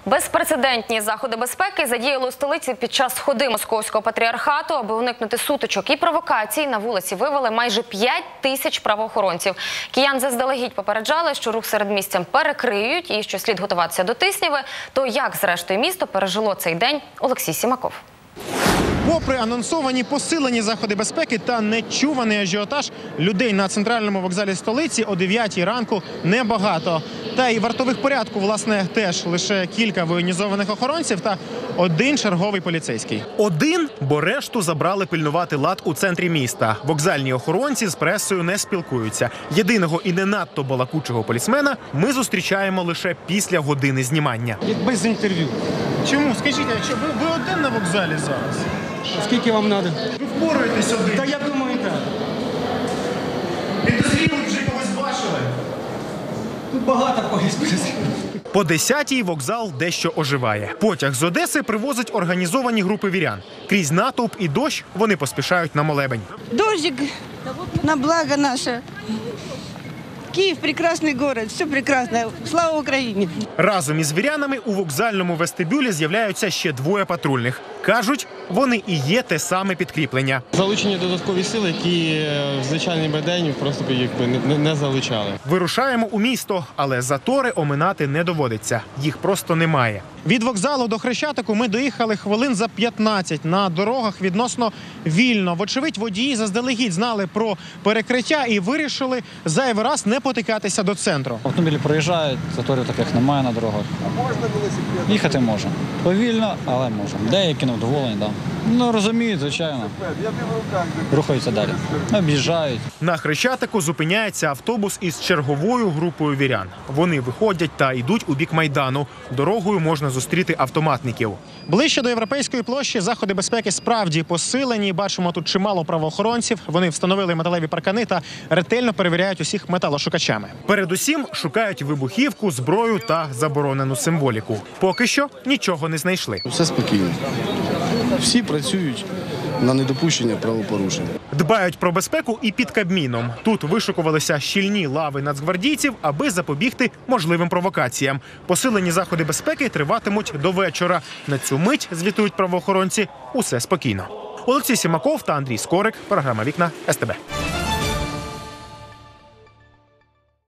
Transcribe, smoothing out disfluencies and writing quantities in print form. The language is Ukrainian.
Безпрецедентні заходи безпеки задіяли у столиці під час ходи Московського патріархату. Аби уникнути сутичок і провокацій, на вулиці вивели майже 5 тисяч правоохоронців. Киян заздалегідь попереджали, що рух середмістям перекриють і що слід готуватися до Тисняви. То як, зрештою, місто пережило цей день? Олексій Сімаков. Попри анонсовані посилені заходи безпеки та нечуваний ажіотаж, людей на центральному вокзалі столиці о 9-й ранку небагато. Та й вартових порядку, власне, теж лише кілька воєнізованих охоронців та один черговий поліцейський. Один, бо решту забрали пильнувати лад у центрі міста. Вокзальні охоронці з пресою не спілкуються. Єдиного і не надто балакучого полісмена ми зустрічаємо лише після години знімання. Без інтерв'ю. Чому? Скажіть, а що ви один на вокзалі зараз? Скільки вам треба? Ви впораєтесь один. Та я думаю, так. Підозрілих вже когось бачили? Тут багато когось. По 10-й вокзал дещо оживає. Потяг з Одеси привозить організовані групи вірян. Крізь натовп і дощ вони поспішають на молебень. Дождик на благо наше. Київ – прекрасний город, все прекрасно. Слава Україні! Разом із вірянами у вокзальному вестибюлі з'являються ще двоє патрульних. Кажуть, вони і є те саме підкріплення. Залучені додаткові сили, які в звичайний день просто не залучали. Вирушаємо у місто, але затори оминати не доводиться. Їх просто немає. Від вокзалу до Хрещатику ми доїхали хвилин за 15. На дорогах відносно вільно. Вочевидь, водії заздалегідь знали про перекриття і вирішили зайвий раз не потикатися до центру. Автомобілі проїжджають, заторів таких немає на дорогах. Їхати можна. Повільно, але можна. Деякі невдоволені, так. Ну, розуміють, звичайно. Рухаються далі. Об'їжджають. На Хрещатику зупиняється автобус із черговою групою вірян. Вони виходять та йдуть у бік Майдану. Дорогою можна зустріти автоматників. Ближче до Європейської площі заходи безпеки справді посилені. Бачимо тут чимало правоохоронців. Вони встановили металеві паркани та ретельно перевіряють усіх металошукачами. Передусім шукають вибухівку, зброю та заборонену символіку. Поки що нічого не знайшли. Все спокійно. Всі працюють на недопущення правопорушень. Дбають про безпеку і під Кабміном. Тут вишукувалися щільні лави нацгвардійців, аби запобігти можливим провокаціям. Посилені заходи безпеки триватимуть до вечора. На цю мить, звітують правоохоронці, усе спокійно. Олексій Сімаков та Андрій Скорик. Програма «Вікна» СТБ.